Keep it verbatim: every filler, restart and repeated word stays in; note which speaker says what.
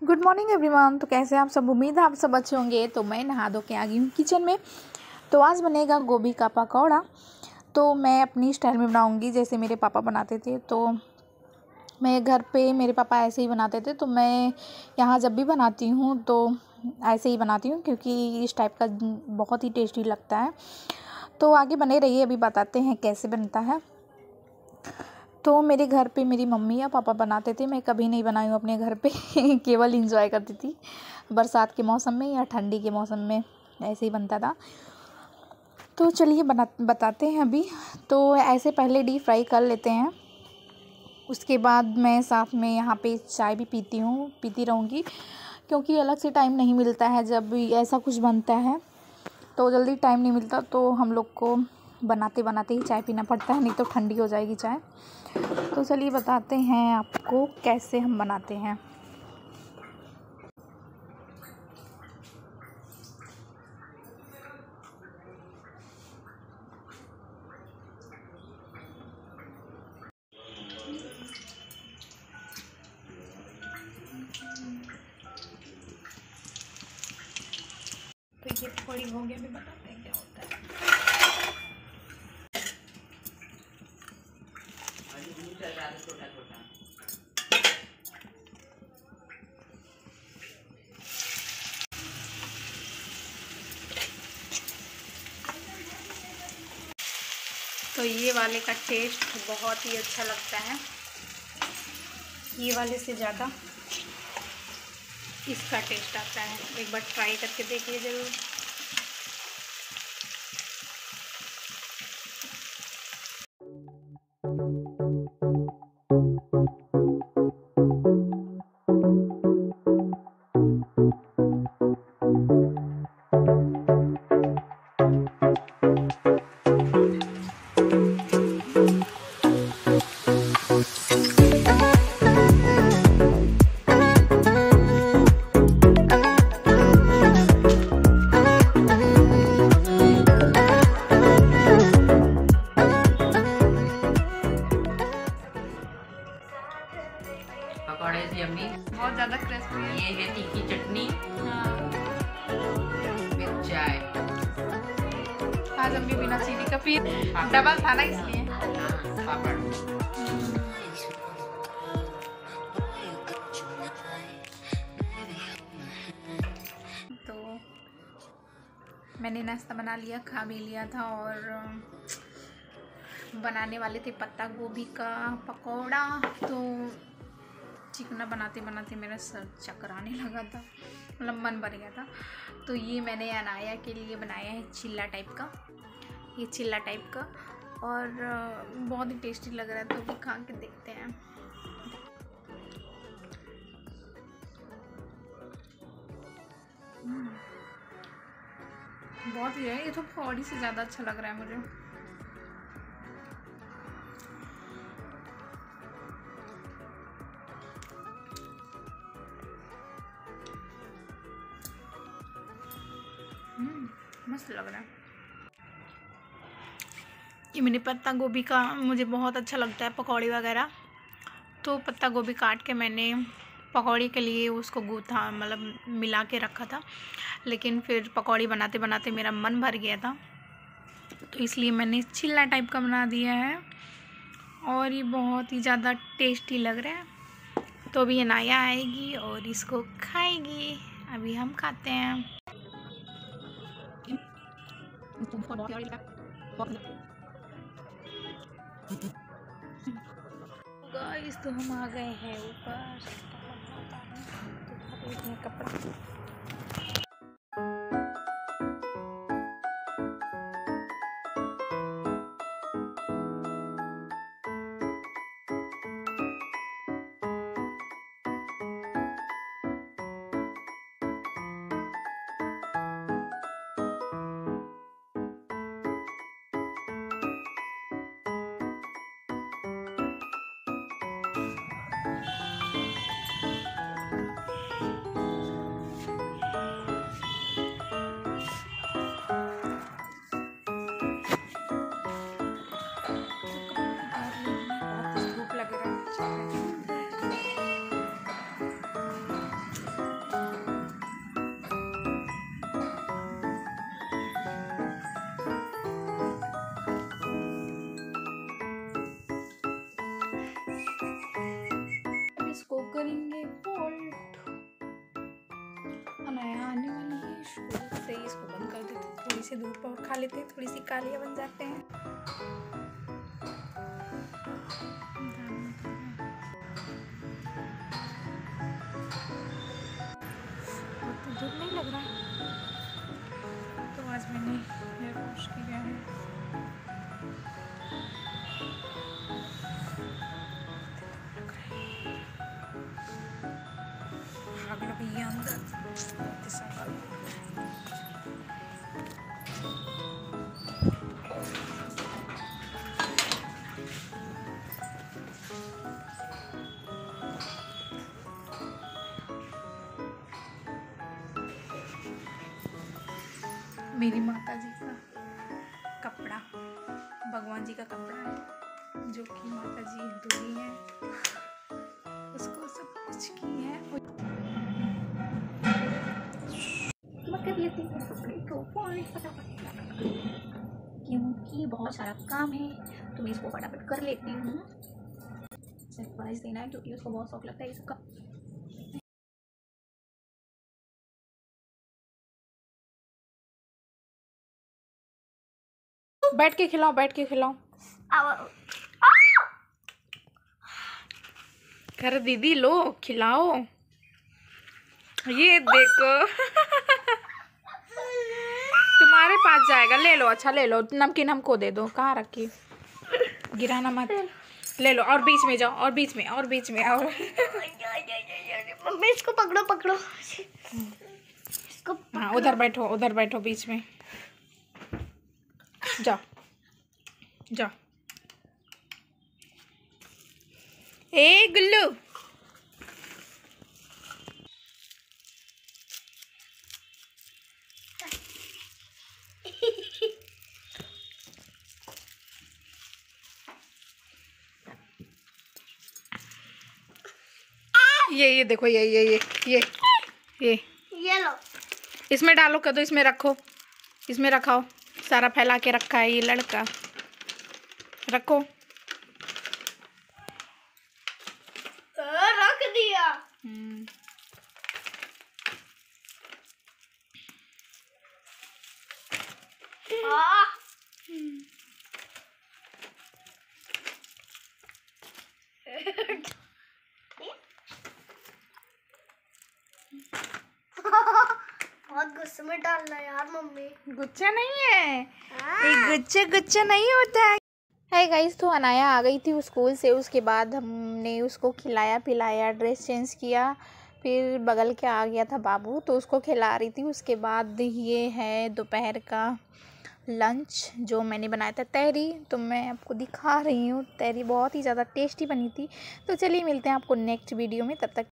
Speaker 1: Good morning everyone. तो कैसे आप सब, उम्मीद है आप सब अच्छे होंगे। तो मैं नहा धो के आ गई हूँ किचन में। तो आज बनेगा गोभी का पकौड़ा। तो मैं अपनी स्टाइल में बनाऊँगी जैसे मेरे पापा बनाते थे। तो मैं घर पे मेरे पापा ऐसे ही बनाते थे, तो मैं यहाँ जब भी बनाती हूँ तो ऐसे ही बनाती हूँ, क्योंकि इस टाइप का बहुत ही टेस्टी लगता है। तो आगे बने रहिए, अभी बताते हैं कैसे बनता है। तो मेरे घर पे मेरी मम्मी या पापा बनाते थे, मैं कभी नहीं बनाई हूँ अपने घर पे केवल इंजॉय करती थी बरसात के मौसम में या ठंडी के मौसम में, ऐसे ही बनता था। तो चलिए बना बताते हैं अभी। तो ऐसे पहले डीप फ्राई कर लेते हैं, उसके बाद मैं साथ में यहाँ पे चाय भी पीती हूँ, पीती रहूँगी, क्योंकि अलग से टाइम नहीं मिलता है जब ऐसा कुछ बनता है। तो जल्दी टाइम नहीं मिलता, तो हम लोग को बनाते बनाते ही चाय पीना पड़ता है, नहीं तो ठंडी हो जाएगी चाय। तो चलिए बताते हैं आपको कैसे हम बनाते हैं। तो ये थोड़ी हो गया, अभी बताते हैं क्या होता है। तो ये वाले का टेस्ट बहुत ही अच्छा लगता है, ये वाले से ज़्यादा इसका टेस्ट आता है। एक बार ट्राई करके देखिए ज़रूर।
Speaker 2: पकौड़े से यम्मी,
Speaker 1: बहुत ज़्यादा क्रिस्पी है।
Speaker 2: ये है तीखी चटनी,
Speaker 1: हाँ,
Speaker 2: विद चाय।
Speaker 1: आज हम भी बिना चीनी का पी, डबल था ना इसलिए।
Speaker 2: पापड़।
Speaker 1: तो मैंने नाश्ता बना लिया, खा भी लिया था, और बनाने वाले थे पत्ता गोभी का पकौड़ा। तो चिकना बनाते बनाते मेरा सर चकराने लगा था, मतलब मन भर गया था। तो ये मैंने अनाया के लिए बनाया है चिल्ला टाइप का, ये चिल्ला टाइप का, और बहुत ही टेस्टी लग रहा है। तो भी खा के देखते हैं। बहुत ही है, ये तो पकौड़ी से ज़्यादा अच्छा लग रहा है मुझे। मस्त लग रहा है। ये मैंने पत्ता गोभी का मुझे बहुत अच्छा लगता है पकौड़ी वगैरह। तो पत्ता गोभी काट के मैंने पकौड़ी के लिए उसको गूथा, मतलब मिला के रखा था, लेकिन फिर पकौड़ी बनाते बनाते मेरा मन भर गया था, तो इसलिए मैंने चिल्ला टाइप का बना दिया है, और ये बहुत ही ज़्यादा टेस्टी लग रहा है। तो अभी ये नाया आएगी और इसको खाएगी। अभी हम खाते हैं। गाइस, तो हम आ गए हैं ऊपर, तो कपड़ा। शुरू से ही इसको बंद कर देते, थोड़ी सी धूप और खा लेते हैं, थोड़ी सी कालियाँ बन जाते हैं। तो धूप नहीं लग रहा, तो आज मैंने हेयर वॉश किया है। भैया अंदर मेरी माता जी का कपड़ा, भगवान जी का कपड़ा है, जो कि माता जी धोई है, उसको सब कुछ की है। मैं कर लेती हूँ कपड़े को फटाफट, क्योंकि बहुत सारा काम है, तो मैं इसको फटाफट कर लेती हूँ। सरप्राइज देना है क्योंकि उसको बहुत शौक लगता है इसका। बैठ के खिलाओ, बैठ के खिलाओ। कर दीदी लो खिलाओ, ये देखो तुम्हारे पास जाएगा, ले लो। अच्छा ले लो, नमकीन हमको दे दो। कहाँ रखी, गिराना मत, ले लो। और बीच में जाओ, और बीच में, और बीच में, और
Speaker 3: मम्मी इसको पकड़ो पकड़ो इसको।
Speaker 1: हाँ उधर बैठो, उधर बैठो बीच में, जाओ जाओ। ए गुल्लू, ये ये देखो, ये ये ये ये ये
Speaker 3: ये लो,
Speaker 1: इसमें डालो, कर दो, इसमें रखो, इसमें रखाओ। सारा फैला के रखा है ये लड़का, रखो।
Speaker 3: रख दिया।
Speaker 1: हम्म
Speaker 3: हाँ। बहुत गुस्से में डालना यार मम्मी।
Speaker 1: गुच्छा नहीं है ये, गुच्छा गुच्छा नहीं होता है। है गाइस, तो अनाया आ गई थी स्कूल से, उसके बाद हमने उसको खिलाया पिलाया, ड्रेस चेंज किया, फिर बगल के आ गया था बाबू, तो उसको खिला रही थी। उसके बाद ये है दोपहर का लंच जो मैंने बनाया था, तहरी, तो मैं आपको दिखा रही हूँ। तहरी बहुत ही ज़्यादा टेस्टी बनी थी। तो चलिए मिलते हैं आपको नेक्स्ट वीडियो में, तब तक